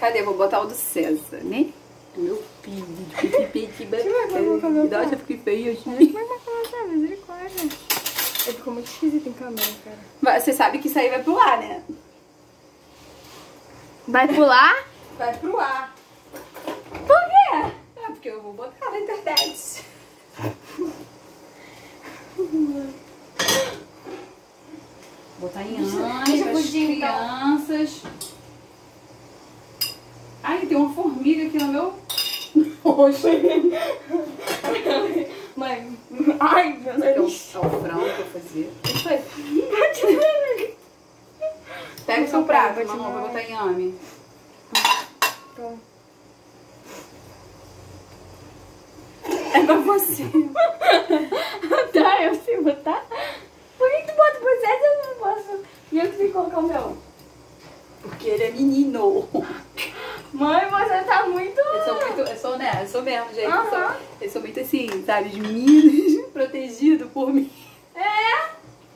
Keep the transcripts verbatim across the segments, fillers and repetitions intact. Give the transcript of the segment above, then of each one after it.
Cadê? Vou botar o do César, né? Do meu filho. De pipi, Cuidado, já fiquei feio hoje. Misericórdia. Ele ficou muito esquisito em câmera, cara. Você sabe que isso aí vai pro ar, né? Vai pular? Vai pro ar. Por quê? É, porque eu vou botar na internet. Botar em anjo, as crianças. Ai, tem uma formiga aqui no meu... Oxe. Mãe, ai, meu Deus. É o frango que eu vou fazer. Isso aí. Pega o seu prato, mamãe, vou botar em ame. Pronto. É pra você. Tá, eu sei botar. Por que tu bota pra você? Eu não posso. E eu que tenho que colocar o meu? Porque ele é menino. Mãe, você tá muito... Eu sou muito, eu sou, né? Eu sou mesmo, gente. Eu, sou, Aham. eu sou muito assim, sabe? De meninos, protegido por mim. É?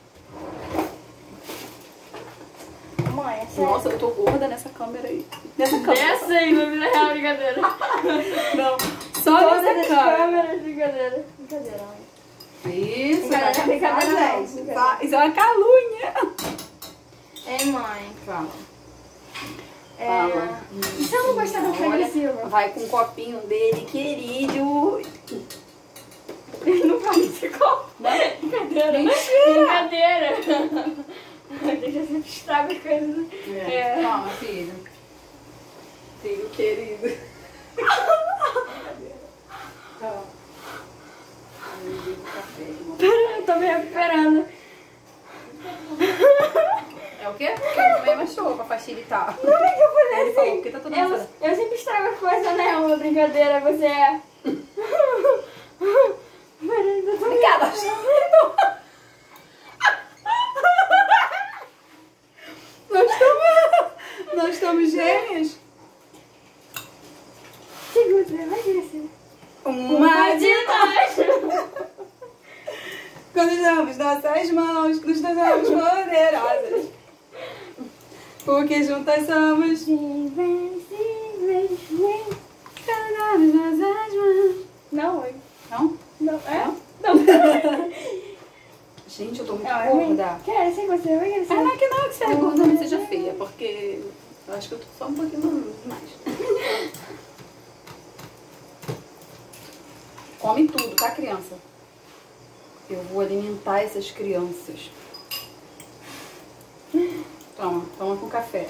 Mãe, é sério. Nossa, eu tô gorda nessa câmera aí. Nessa câmera. Essa aí, na vida real, brincadeira. Não, só Todas nessa as câmera. câmeras, brincadeira. Brincadeira, mãe. Isso, Brincadeira, vai brincadeira, cansar, não, gente. brincadeira. Vai- Isso é uma calúnia. É, mãe. Fala. É... Fala. E se eu não gostar do Frank Olha, Silva? vai com o copinho dele, querido. Ele não vai esse copo. Brincadeira. Mentira. Brincadeira. Deixa eu sempre estragar as coisas. É. Toma, filho. Filho querido. Toma. Pera, eu tô me recuperando. É o quê? Porque ele também machucou pra facilitar. Não é que eu falei Ele falou, assim. porque tá tudo eu, nessa. eu sempre estrago as coisas, né? Uma brincadeira, você é. Peraí, eu tô Obrigada. Nós estamos... Nós estamos gêmeos. Segura, vai crescer. Uma de nós. Quando damos nossas mãos, nos tornamos poderosas. Porque juntas somos. Quando damos nossas mãos. Não, oi. Não? Não, é? Não? Não. Gente, eu tô muito Não, é ruim. gorda. Quer, sei você, vai crescer. Ah, não é que não, que você é gorda, não seja feia. Porque eu acho que eu tô só um pouquinho mais. Come tudo, tá, criança? Eu vou alimentar essas crianças. Toma, toma com café.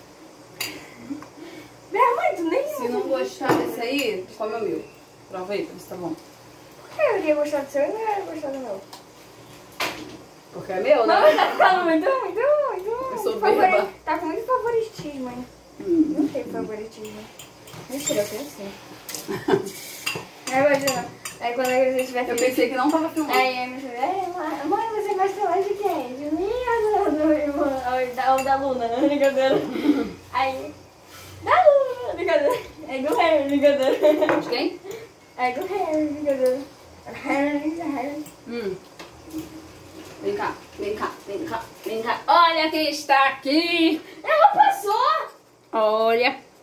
Minha mãe, tu nem... Se não gostar desse aí, come o meu. Prova aí, pra ver se tá bom. Por que eu iria gostar do seu e não ia gostar do meu? Porque é meu, né? Não, tá ficando muito, muito, muito... Eu sou favori- beba. Tá com muito favoritismo, hein? Hum. Não tem favoritismo. Mentira, eu tenho sim. Aí, imagina, aí quando a gente tiver Eu filho... pensei que não tava filmando. Aí a minha filha, "É, mãe, mãe, você gosta mais de quem? De mim ou do, do irmão? Ou da, ou da Luna?" Brincadeira. Aí, da Luna, brincadeira. Aí do Harry, brincadeira. De quem? Aí do Harry, brincadeira. Harry, Harry. Hum. Vem cá, vem cá, vem cá, vem cá. Olha quem está aqui. Ela passou! Olha.